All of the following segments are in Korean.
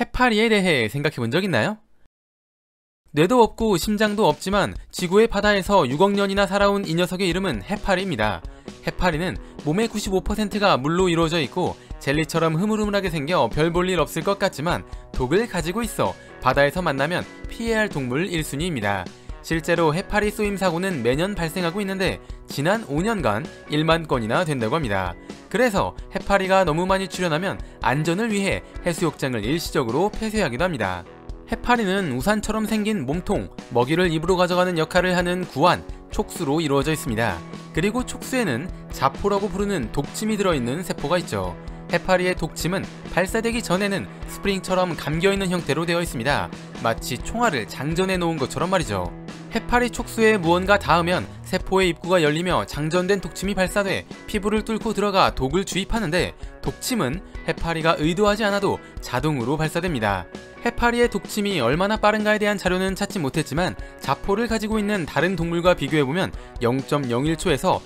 해파리에 대해 생각해 본 적 있나요? 뇌도 없고 심장도 없지만 지구의 바다에서 6억 년이나 살아온 이 녀석의 이름은 해파리입니다. 해파리는 몸의 95%가 물로 이루어져 있고 젤리처럼 흐물흐물하게 생겨 별 볼 일 없을 것 같지만 독을 가지고 있어 바다에서 만나면 피해야 할 동물 1순위입니다. 실제로 해파리 쏘임 사고는 매년 발생하고 있는데 지난 5년간 1만 건이나 된다고 합니다. 그래서 해파리가 너무 많이 출현하면 안전을 위해 해수욕장을 일시적으로 폐쇄하기도 합니다. 해파리는 우산처럼 생긴 몸통, 먹이를 입으로 가져가는 역할을 하는 구안, 촉수로 이루어져 있습니다. 그리고 촉수에는 자포라고 부르는 독침이 들어있는 세포가 있죠. 해파리의 독침은 발사되기 전에는 스프링처럼 감겨있는 형태로 되어 있습니다. 마치 총알을 장전해 놓은 것처럼 말이죠. 해파리 촉수에 무언가 닿으면 세포의 입구가 열리며 장전된 독침이 발사돼 피부를 뚫고 들어가 독을 주입하는데 독침은 해파리가 의도하지 않아도 자동으로 발사됩니다. 해파리의 독침이 얼마나 빠른가에 대한 자료는 찾지 못했지만 자포를 가지고 있는 다른 동물과 비교해보면 0.01초에서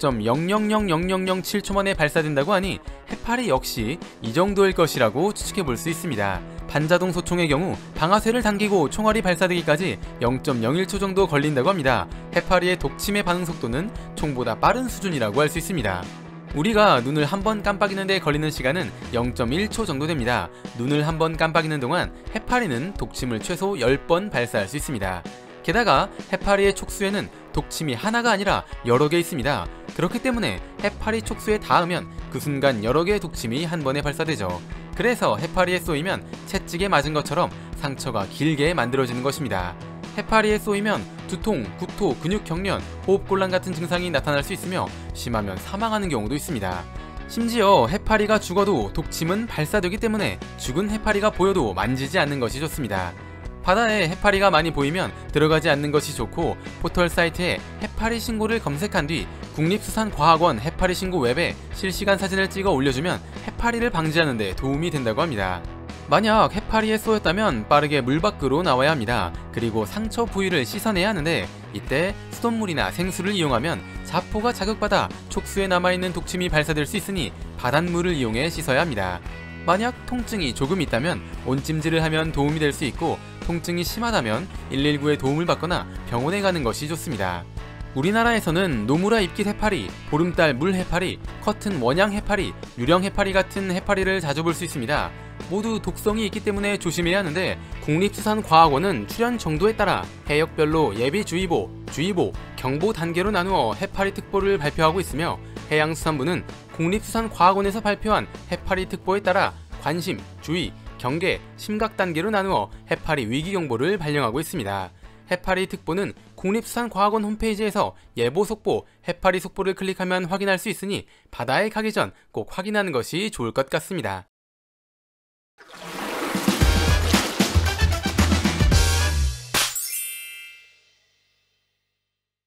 0.000007초 만에 발사된다고 하니 해파리 역시 이 정도일 것이라고 추측해볼 수 있습니다. 반자동 소총의 경우 방아쇠를 당기고 총알이 발사되기까지 0.01초 정도 걸린다고 합니다. 해파리의 독침의 반응 속도는 총보다 빠른 수준이라고 할 수 있습니다. 우리가 눈을 한 번 깜빡이는 데 걸리는 시간은 0.1초 정도 됩니다. 눈을 한 번 깜빡이는 동안 해파리는 독침을 최소 10번 발사할 수 있습니다. 게다가 해파리의 촉수에는 독침이 하나가 아니라 여러 개 있습니다. 그렇기 때문에 해파리 촉수에 닿으면 그 순간 여러 개의 독침이 한 번에 발사되죠. 그래서 해파리에 쏘이면 채찍에 맞은 것처럼 상처가 길게 만들어지는 것입니다. 해파리에 쏘이면 두통, 구토, 근육 경련, 호흡곤란 같은 증상이 나타날 수 있으며 심하면 사망하는 경우도 있습니다. 심지어 해파리가 죽어도 독침은 발사되기 때문에 죽은 해파리가 보여도 만지지 않는 것이 좋습니다. 바다에 해파리가 많이 보이면 들어가지 않는 것이 좋고 포털 사이트에 해파리 신고를 검색한 뒤 국립수산과학원 해파리 신고 웹에 실시간 사진을 찍어 올려주면 해파리를 방지하는 데 도움이 된다고 합니다. 만약 해파리에 쏘였다면 빠르게 물 밖으로 나와야 합니다. 그리고 상처 부위를 씻어내야 하는데 이때 수돗물이나 생수를 이용하면 자포가 자극받아 촉수에 남아있는 독침이 발사될 수 있으니 바닷물을 이용해 씻어야 합니다. 만약 통증이 조금 있다면 온찜질을 하면 도움이 될 수 있고 통증이 심하다면 119에 도움을 받거나 병원에 가는 것이 좋습니다. 우리나라에서는 노무라 잎깃 해파리, 보름달 물 해파리, 커튼 원양 해파리, 유령 해파리 같은 해파리를 자주 볼 수 있습니다. 모두 독성이 있기 때문에 조심해야 하는데 국립수산과학원은 출현 정도에 따라 해역별로 예비주의보, 주의보, 경보 단계로 나누어 해파리 특보를 발표하고 있으며 해양수산부는 국립수산과학원에서 발표한 해파리 특보에 따라 관심, 주의, 경계, 심각 단계로 나누어 해파리 위기경보를 발령하고 있습니다. 해파리 특보는 국립수산과학원 홈페이지에서 예보 속보, 해파리 속보를 클릭하면 확인할 수 있으니 바다에 가기 전 꼭 확인하는 것이 좋을 것 같습니다.